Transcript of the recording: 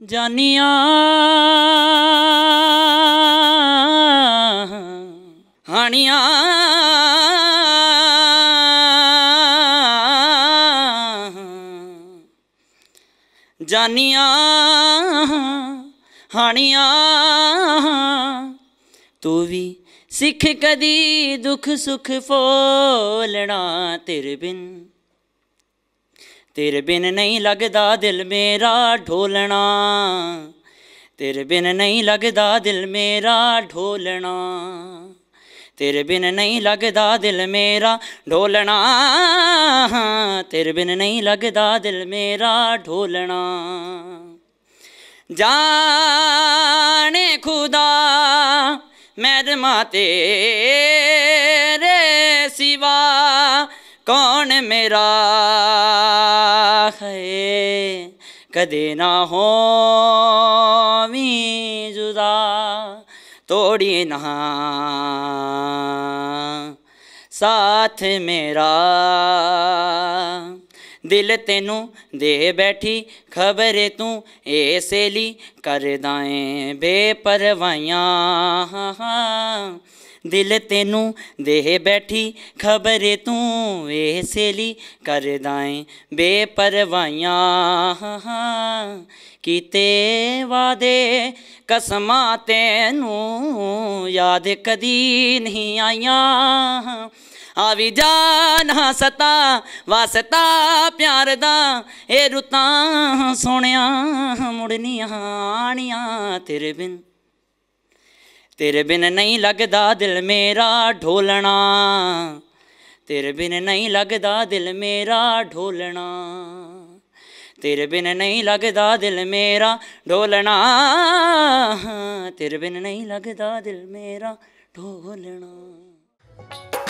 जानिया हानिया जानिया हानिया तू भी सिख कदी दुख सुख फोलना तेरे बिन नहीं लगदा दिल मेरा ढोलना तेरे बिन नहीं लगदा दिल मेरा ढोलना तेरे बिन नहीं लगदा दिल मेरा ढोलना तेरे बिन नहीं लगदा दिल मेरा ढोलना जाने खुदा मैरमा तेरे सिवा कौन मेरा है कदे ना हो मी जुदा तोड़ी ना साथ मेरा दिल तेनू दे बैठी खबर तू ऐसेली कर दाएं बेपरवाइयां दिल तेनू दे बैठी खबर तू ऐसेली कर दाएं बेपरवाइयां कीते वादे कसमां तेनू याद कदी नहीं आइयां आवी जाना सता वास्ता प्यार दा ए रुतां सोहणिया मुड़नियां आनियां तेरे बिन नहीं लगदा दिल मेरा ढोलना तेरे बिन नहीं लगदा दिल मेरा ढोलना तेरे बिन नहीं लगदा दिल मेरा ढोलना तेरे बिन नहीं लगदा दिल मेरा ढोलना।